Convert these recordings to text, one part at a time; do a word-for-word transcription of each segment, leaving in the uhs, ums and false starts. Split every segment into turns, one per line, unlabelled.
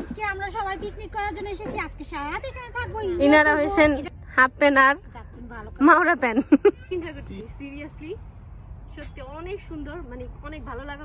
আজকে আমরা সবাই পিকনিক করার জন্য এসেছি। আজকে সারা রাত এখানে থাকবো।
ইনারা হইছেন হাফ প্যান আর মাওরা প্যান।
সিরিয়াসলি সত্যি অনেক সুন্দর, মানে অনেক ভালো লাগা।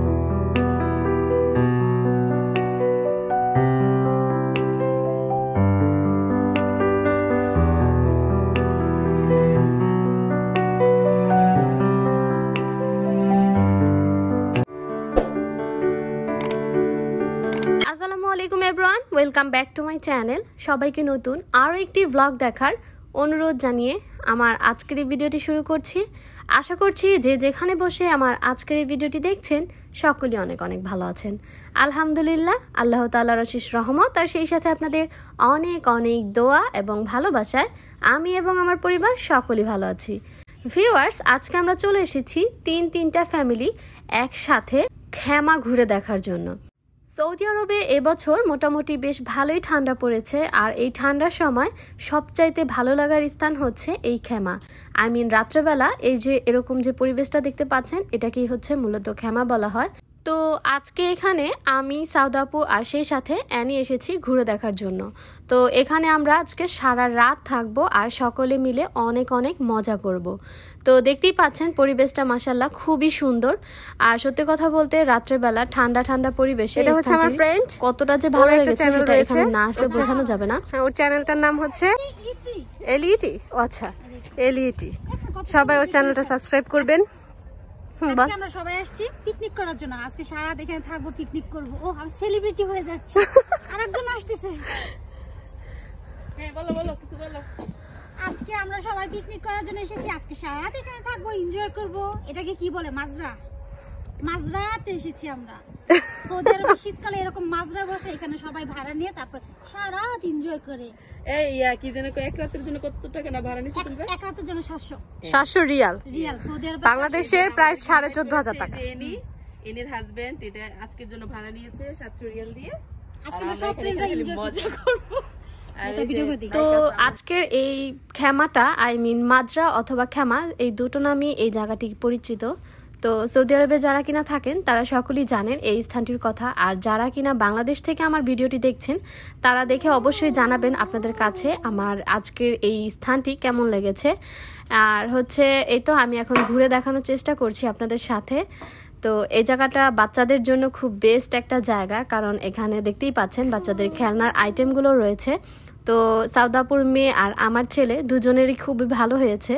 Assalamualaikum everyone, welcome back to my channel. সবাইকে নতুন আরো একটি ব্লগ দেখার অনুরোধ জানিয়ে আমার আজকের এই ভিডিওটি শুরু করছি। আশা করছি যে যেখানে বসে আমার আজকের এই ভিডিওটি দেখছেন সকলেই অনেক অনেক ভালো আছেন। আলহামদুলিল্লাহ, আল্লাহ তাআলার অশেষ রহমত আর সেই সাথে আপনাদের অনেক অনেক দোয়া এবং ভালোবাসায় আমি এবং আমার পরিবার সকলেই ভালো আছি। ভিউয়ার্স, আজকে আমরা চলে এসেছি তিন তিনটা ফ্যামিলি একসাথে খেমা ঘুরে দেখার জন্য। সৌদি আরবে এবছর মোটামুটি বেশ ভালোই ঠান্ডা পড়েছে, আর এই ঠান্ডার সময় সবচাইতে ভালো লাগার স্থান হচ্ছে এই খেমা। আই মিন রাত্রেবেলা এই যে এরকম যে পরিবেশটা দেখতে পাচ্ছেন এটাকেই হচ্ছে মূলত খেমা বলা হয়। তো আজকে এখানে আমি সাউদাপু আর সেই সাথে অ্যানি এসেছি ঘুরে দেখার জন্য। তো এখানে আমরা আজকে সারা রাত থাকবো আর সকলে মিলে অনেক অনেক মজা করব। তো দেখতেই পাচ্ছেন পরিবেশটা মাশাআল্লাহ খুবই সুন্দর। আর সত্যি কথা বলতে রাত্রেবেলা ঠান্ডা ঠান্ডা পরিবেশে কতটা যে ভালো লেগেছে সেটা এখানে না আসলে বোঝানো যাবে না।
ওর চ্যানেলটার নাম হচ্ছে এলইটি। ও আচ্ছা, এলইটি। সবাই ওর চ্যানেলটা সাবস্ক্রাইব করবেন।
আজকে আমরা সবাই আসছি পিকনিক করার জন্য। আজকে সারা রাত এখানে থাকবো, পিকনিক করব। ও আমি সেলিব্রিটি হয়ে যাচ্ছি। আরেকজন আসতেছে।
হ্যাঁ বলো বলো কিছু বলো।
আজকে আমরা সবাই পিকনিক করার জন্য এসেছি। আজকে সারা রাত এখানে থাকবো, এনজয় করব। এটাকে কি বলে? মাজরা। মাজরাতে এসেছি আমরা। সৌদি আরবে শীতকালে এরকম মাজরা বসে, এখানে সবাই ভাড়া নিয়ে তারপর সারা রাত এনজয় করে।
এই ইয়া কি জানো এক রাতের জন্য কত টাকা না ভাড়া নিছে তোমরা?
এক রাতের জন্য সাতশো
সাতশো রিয়াল।
রিয়াল সৌদি আরবে
বাংলাদেশে প্রায় সাড়ে চোদ্দ হাজার টাকা। এনি এনির হাজবেন্ড এটা আজকের জন্য ভাড়া নিয়েছে সাতশো রিয়াল দিয়ে।
আজকে আমরা সব ফ্রেন্ডরা এনজয় করব।
তো আজকের এই খেমাটা আই মিন মাজরা অথবা খেমা এই দুটো নামই এই জায়গাটি পরিচিত। তো সৌদি আরবে যারা কিনা থাকেন তারা সকলেই জানেন এই স্থানটির কথা, আর যারা কিনা বাংলাদেশ থেকে আমার ভিডিওটি দেখছেন তারা দেখে অবশ্যই জানাবেন আপনাদের কাছে আমার আজকের এই স্থানটি কেমন লেগেছে। আর হচ্ছে এই তো আমি এখন ঘুরে দেখানোর চেষ্টা করছি আপনাদের সাথে। তো এই জায়গাটা বাচ্চাদের জন্য খুব বেস্ট একটা জায়গা, কারণ এখানে দেখতেই পাচ্ছেন বাচ্চাদের খেলনার আইটেমগুলো রয়েছে। তো সাউদাপুর মেয়ে আর আমার ছেলে দুজনেরই খুবই ভালো হয়েছে।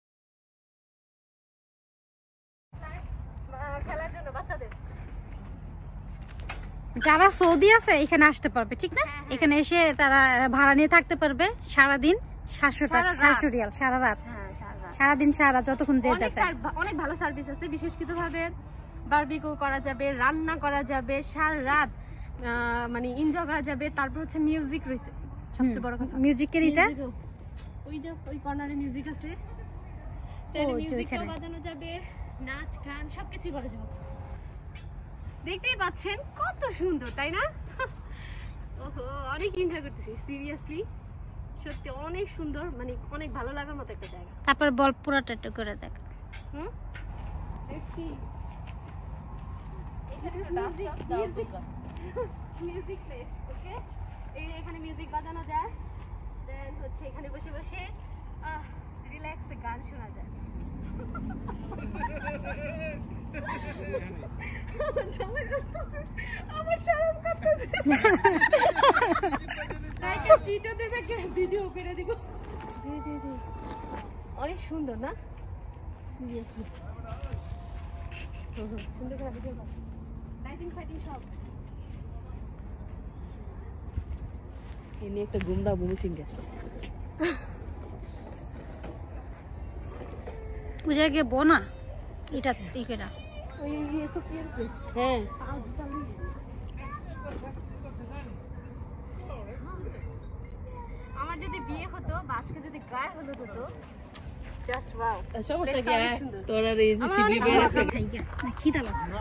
যারা সৌদি আছে এখানে আসতে পারবে, ঠিক না? এখানে এসে তারা ভাড়া নিয়ে থাকতে পারবে সারাদিন। সাতশো টাকা সাতশো রিয়াল সারা রাত। সারাদিন সারা যতক্ষণ যে যাচ্ছে।
অনেক ভালো সার্ভিস আছে, বিশেষকৃত ভাবে বারবিকিউ করা যাবে, রান্না করা যাবে, সারা রাত মানে এনজয় করা যাবে। তারপর হচ্ছে মিউজিক রয়েছে সবচেয়ে বড় কথা।
মিউজিকের এটা
ওই যে ওই কর্নারে মিউজিক আছে, মিউজিকও বাজানো যাবে, নাচ গান সবকিছু করা যাবে। দেখতেই পাচ্ছেন কত সুন্দর, তাই না? ওহো, অনেক এনজয় করতেছি। সিরিয়াসলি সত্যি অনেক সুন্দর, মানে অনেক ভালো লাগার মতো একটা জায়গা।
তারপর বল পুরোটা একটু করে দেখ।
হুম দেখছি মিউজিক প্লেস। ওকে, এই এখানে মিউজিক বাজানো যায়, দেন হচ্ছে এখানে বসে বসে রিল্যাক্সে গান শোনা যায়। আমার শরম করতেছে। ভিডিও করে দিব। অনেক সুন্দর না? লাইটিং ফাইটিং সব। এনে একটা গুমরা ভূমি সিংহে
পূজা গে বোনা এটা দেখে না।
ওই ইয়ে সব হ্যাঁ আমার যদি বিয়ে হতো বা আজকে যদি গায়ে হলুদ হতো, জাস্ট ওয়াও। সমস্যা কি? তোরা এই যে শিবলি বের আছে না, খিদা লাগছে।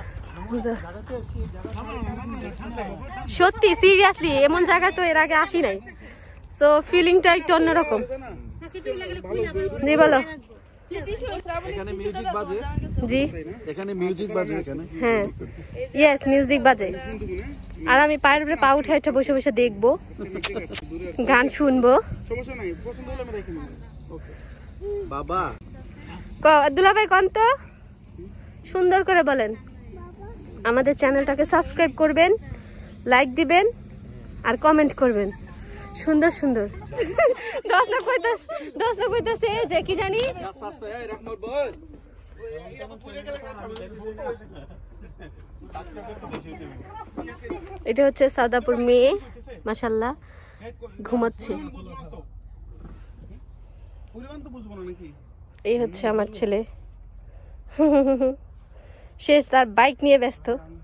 সত্যি সিরিয়াসলি এমন জায়গা তো এর আগে আসি নাই, তো ফিলিংটা একটু অন্যরকম। নে বলো
এখানে মিউজিক বাজে।
জি
এখানে মিউজিক বাজে এখানে।
হ্যাঁ ইয়েস মিউজিক বাজে। আর আমি পায়ের উপরে পা উঠে উঠে বসে বসে দেখবো, গান শুনবো।
সমস্যা নাই, পছন্দ হলে আমি রেখে নেব। ওকে বাবা।
দুলা ভাই কোন তো সুন্দর করে বলেন। আমাদের চ্যানেলটাকে সাবস্ক্রাইব করবেন, লাইক দিবেন আর কমেন্ট করবেন সুন্দর সুন্দর। দশ না কইতাছে দশ না কইতাছে যে কি জানি
আস্তে আস্তে এই রহমত বল।
এটা হচ্ছে সাদাপুর মেয়ে, মাশাআল্লাহ ঘুমাচ্ছে।
পরিমাণ তো বুঝবো না নাকি?
এই হচ্ছে আমার ছেলে, সে তার বাইক নিয়ে ব্যস্ত।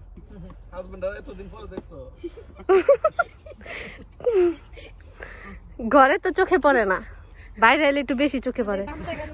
ঘরে তো চোখে পড়ে না, বাইরে এলে একটু বেশি চোখে পড়ে।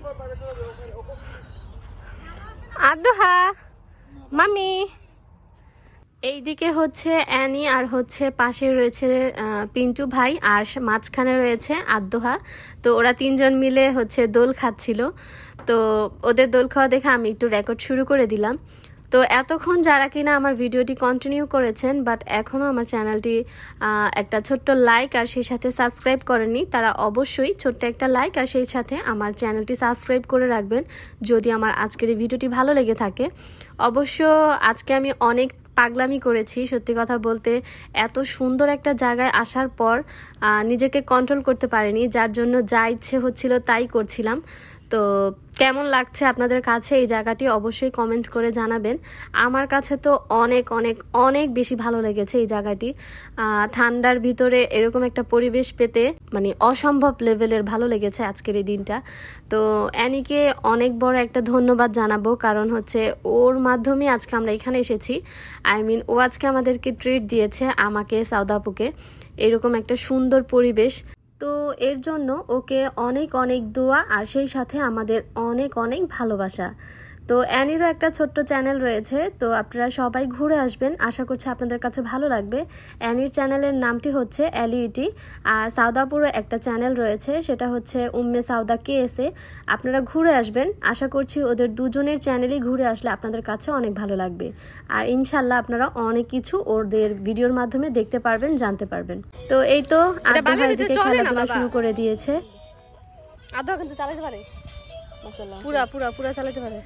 আদুহা মামি। এইদিকে হচ্ছে অ্যানি আর হচ্ছে পাশে রয়েছে পিন্টু ভাই আর মাঝখানে রয়েছে আদ্দোহা। তো ওরা তিনজন মিলে হচ্ছে দোল খাচ্ছিল। তো ওদের দোল খাওয়া দেখে আমি একটু রেকর্ড শুরু করে দিলাম। তো এতক্ষণ যারা কিনা আমার ভিডিওটি কন্টিনিউ করেছেন বাট এখনও আমার চ্যানেলটি একটা ছোট্ট লাইক আর সেই সাথে সাবস্ক্রাইব করেননি, তারা অবশ্যই ছোট্ট একটা লাইক আর সেই সাথে আমার চ্যানেলটি সাবস্ক্রাইব করে রাখবেন যদি আমার আজকের এই ভিডিওটি ভালো লেগে থাকে। অবশ্য আজকে আমি অনেক পাগলামি করেছি, সত্যি কথা বলতে এত সুন্দর একটা জায়গায় আসার পর নিজেকে কন্ট্রোল করতে পারিনি, যার জন্য যা ইচ্ছে হচ্ছিল তাই করছিলাম। তো কেমন লাগছে আপনাদের কাছে এই জায়গাটি অবশ্যই কমেন্ট করে জানাবেন। আমার কাছে তো অনেক অনেক অনেক বেশি ভালো লেগেছে এই জায়গাটি। ঠান্ডার ভিতরে এরকম একটা পরিবেশ পেতে মানে অসম্ভব লেভেলের ভালো লেগেছে আজকের এই দিনটা। তো অ্যানিকে অনেক বড় একটা ধন্যবাদ জানাবো, কারণ হচ্ছে ওর মাধ্যমে আজকে আমরা এখানে এসেছি। আই মিন ও আজকে আমাদেরকে ট্রিট দিয়েছে, আমাকে সাউদাপুকে, এরকম একটা সুন্দর পরিবেশ। তো এর জন্য ওকে অনেক অনেক দোয়া আর সেই সাথে আমাদের অনেক অনেক ভালোবাসা। তো অ্যানিরও একটা ছোট্ট চ্যানেল রয়েছে, তো আপনারা সবাই ঘুরে আসবেন, আশা করছি আপনাদের কাছে ভালো লাগবে। অ্যানির চ্যানেলের নামটি হচ্ছে এলইটি, আর সাউদাপুরও একটা চ্যানেল রয়েছে, সেটা হচ্ছে উম্মে সাউদা কে এসে। আপনারা ঘুরে আসবেন, আশা করছি ওদের দুজনের চ্যানেলই ঘুরে আসলে আপনাদের কাছে অনেক ভালো লাগবে। আর ইনশাল্লাহ আপনারা অনেক কিছু ওদের ভিডিওর মাধ্যমে দেখতে পারবেন, জানতে পারবেন। তো এই তো আদ্দোহা এদিকে খেলাধুলা শুরু করে দিয়েছে।
আদ্দোহা কিন্তু চালাতে পারে, মাশাআল্লাহ
পুরা পুরা পুরা চালাতে পারে।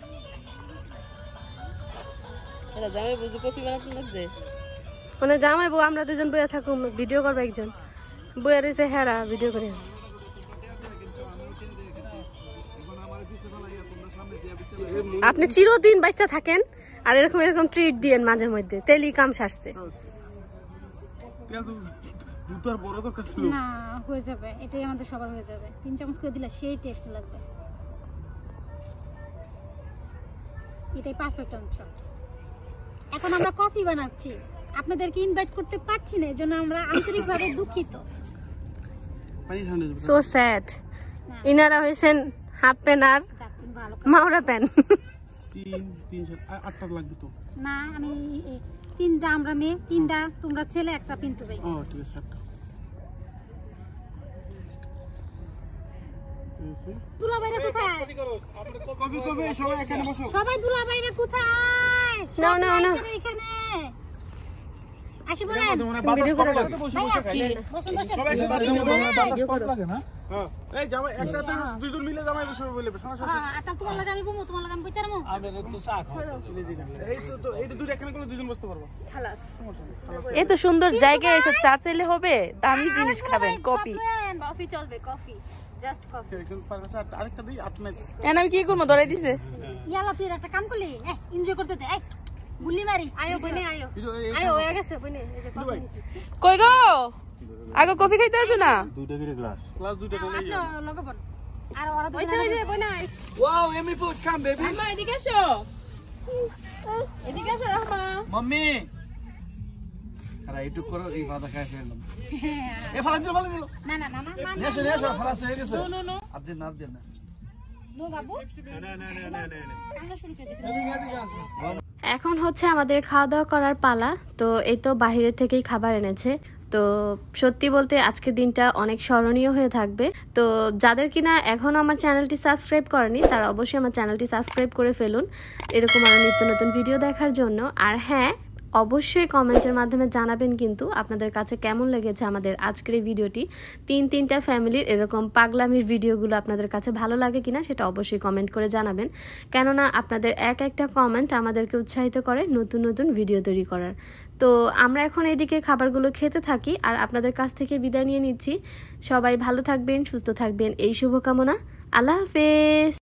এটা জামাই বুঝি কফি বানাতে লাগছে।
মানে জামাই বউ আমরা দুজন বইয়া থাকুম, ভিডিও করবে একজন বইয়া রয়েছে, হেরা ভিডিও করে। আপনি চিরদিন বাচ্চা থাকেন আর এরকম এরকম ট্রিট দিয়েন মাঝে মধ্যে, তেলি কাম সারছে।
না হয়ে যাবে, এটাই আমাদের সবার হয়ে যাবে। তিন চামচ করে দিলে সেই টেস্ট লাগবে, এটাই পারফেক্ট অংশ। এখন আমরা কফি বানাচ্ছি, আপনাদেরকে ইনভাইট করতে পারছি না, এজন্য আমরা আন্তরিকভাবে দুঃখিত।
So sad. ইনারা হইছেন হাফ প্যান আর মাওরা প্যান।
তিন তিন আটটা লাগবে তো
না, আমি তিনটা, আমরা মেয়ে তিনটা, তোমরা ছেলে একটা, পিন্টু ভাই।
ও ঠিক আছে আটটা।
দুলাভাইরা কোথায়?
কবি কবি সবাই এখানে বসো।
সবাই দুলাভাইরা কোথায়?
নাও নাও নাও
এখানে আসি বলেন।
ভিডিও করে দাও।
বসে বসে খাই।
বসুন বসুন।
সবাই একসাথে ভিডিও করো। লাগে না? হ্যাঁ। এই জামাই একটাতে দুইজন মিলে জামাই বসে বলে সমস্যা আছে।
আচ্ছা তোমার লাগা আমি বমু, তোমার লাগা আমি কইতারমু।
আমি তো চা খাও। এই তো তো এই তো দুই এখানে করে দুইজন বসতে পারবো।
খালাস।
এত সুন্দর জায়গায় এসে চা চাইলে হবে? দামি জিনিস খাবেন, কফি।
কফি চলবে, কফি জাস্ট কফি।
একজন পারবে স্যার আরেকটা দিই আট নাই।
এন আমি কি করব, ধরে দিছে।
ইয়ালা তুই একটা কাম করলি, এই এনজয় করতে দে, এই গুলি মারি।
আয়ো বনে আয়ো আয়ো হয়ে গেছে বনে, এই যে কফি নিছি।
কই গো আগে কফি খাইতে আসো না?
দুইটা করে গ্লাস গ্লাস দুইটা করে
আপনি লগবন আর ওরা
ওই
দুজন
যে বনে আয়।
Wow Amy food come baby.
আম্মা এদিকে এসো, এদিকে এসো রহমা।
মাম্মি আরে একটু করো, এই ভাত খাই ফেললাম। এ ফালা দিল ফালা দিল।
না না না না না
নেশো নেশো ফালা হয়ে গেছে।
নো নো নো
আপনি না দেন না।
নো বাবু, না না না না না আমরা শুরু করে দিছি।
এখন হচ্ছে আমাদের খাওয়া দাওয়া করার পালা। তো এই তো বাহিরে থেকেই খাবার এনেছে। তো সত্যি বলতে আজকের দিনটা অনেক স্মরণীয় হয়ে থাকবে। তো যাদের কিনা এখনও আমার চ্যানেলটি সাবস্ক্রাইব করেনি তারা অবশ্যই আমার চ্যানেলটি সাবস্ক্রাইব করে ফেলুন এরকম আরও নিত্য নতুন ভিডিও দেখার জন্য। আর হ্যাঁ, অবশ্যই কমেন্টের মাধ্যমে জানাবেন কিন্তু আপনাদের কাছে কেমন লেগেছে আমাদের আজকের এই ভিডিওটি। তিন তিনটা ফ্যামিলির এরকম পাগলামির ভিডিওগুলো আপনাদের কাছে ভালো লাগে কিনা সেটা অবশ্যই কমেন্ট করে জানাবেন, কেননা আপনাদের এক একটা কমেন্ট আমাদেরকে উৎসাহিত করে নতুন নতুন ভিডিও তৈরি করার। তো আমরা এখন এইদিকে খাবারগুলো খেতে থাকি আর আপনাদের কাছ থেকে বিদায় নিয়ে নিচ্ছি। সবাই ভালো থাকবেন, সুস্থ থাকবেন এই শুভকামনা। আল্লাহ হাফেজ।